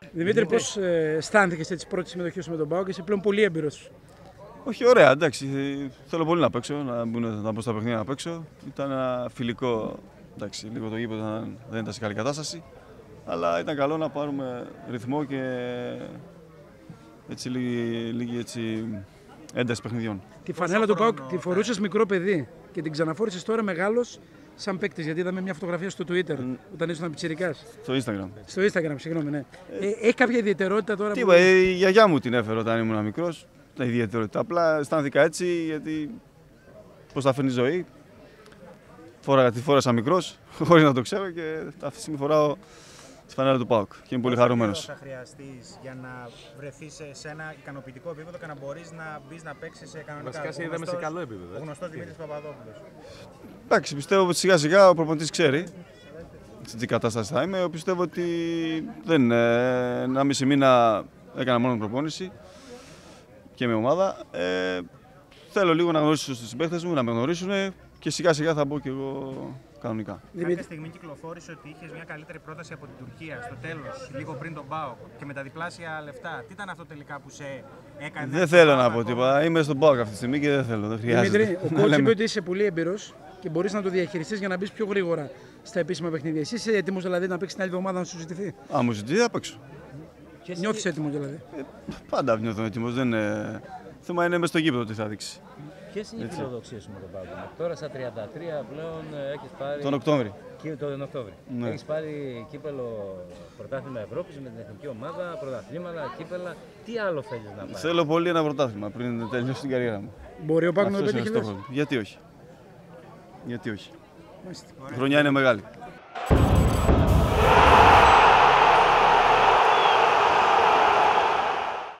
Δημήτρη, πώς αισθάνθηκες τις πρώτες συμμετοχές με τον ΠΑΟΚ και είσαι πλέον πολύ έμπειρος? Όχι, ωραία, εντάξει. Θέλω πολύ να παίξω, να μπω στα παιχνίδια να παίξω. Ήταν ένα φιλικό. Εντάξει, λίγο το γήπεδο δεν ήταν σε καλή κατάσταση. Αλλά ήταν καλό να πάρουμε ρυθμό και έτσι, λίγη ένταση παιχνιδιών. Τη φανέλα του ΠΑΟΚ τη φορούσες μικρό παιδί και την ξαναφόρησες τώρα μεγάλος σαν παίκτης. Γιατί είδαμε μια φωτογραφία στο Twitter όταν ήσουν πιτσιρικάς. Στο Instagram. Στο Instagram, συγγνώμη, ναι. Έχει κάποια ιδιαιτερότητα τώρα? Τι είπα, η γιαγιά μου την έφερε όταν ήμουν μικρός. Τα ιδιαιτερότητα. Απλά αισθάνθηκα έτσι γιατί πώς θα φέρνει η ζωή. Τη φόρασα μικρός, χωρίς να το ξέρω και αυτή τη στιγμή φοράω τη φανέλα του ΠΑΟΚ και είμαι πολύ χαρούμενος. Πόσο θα χρειαστείς για να βρεθείς σε ένα ικανοποιητικό επίπεδο και να μπορείς να μπεις να παίξεις σε κανονικά? Βασικά σε είδαμε σε καλό επίπεδο. Ο γνωστός Δημήτρης Παπαδόπουλος. Εντάξει, πιστεύω ότι σιγά σιγά ο προπονητής ξέρει σε τι κατάσταση θα είμαι. Πιστεύω ότι δεν είναι. 1,5 μήνα έκανα μόνο προπόνηση και με ομάδα. Θέλω λίγο να γνωρίσω τους συμπαίκτες μου, να με γνωρίσουν και σιγά σιγά θα μπω και εγώ κανονικά. Κάποια στιγμή κυκλοφόρησε ότι είχες μια καλύτερη πρόταση από την Τουρκία στο τέλος, λίγο πριν τον ΠΑΟΚ και με τα διπλάσια λεφτά. Τι ήταν αυτό τελικά που σε έκανε? Δεν θέλω να πω τίποτα. Είμαι στον ΠΑΟΚ αυτή τη στιγμή και δεν θέλω. Δεν χρειάζεται. Δημήτρη, ο coach είπε ότι είσαι πολύ έμπειρος και μπορείς να το διαχειριστείς για να μπεις πιο γρήγορα στα επίσημα παιχνίδια. Εσύ είσαι έτοιμος δηλαδή να παίξεις την άλλη εβδομάδα να σου ζητηθεί? Αν μου ζητήσει, θα παίξω. Νιώθεις έτοιμος δηλαδή? Πάντα νιώθω έτοιμος. Θέμα είναι μες στο γήπεδο τι θα δείξει. Ποιες είναι οι φιλοδοξίες σου με τον ΠΑΟΚ? Τώρα στα 33 πλέον έχεις πάρει. Τον Οκτώβρη. Τον Οκτώβρη. Ναι. Έχεις πάρει κύπελο πρωτάθλημα Ευρώπης με την εθνική ομάδα, πρωταθλήματα, κύπελα. Τι άλλο θέλεις να πάρεις? Θέλω πολύ ένα πρωτάθλημα πριν τελειώσει την καριέρα μου. Μπορεί ο ΠΑΟΚ να το Αυτός είναι πετύχει? στόχος μου. Γιατί όχι. Γιατί όχι. Η χρονιά είναι μεγάλη.